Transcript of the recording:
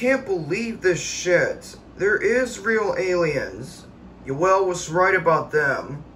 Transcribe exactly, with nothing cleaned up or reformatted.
can't believe this shit. There is real aliens. Yoel was right about them.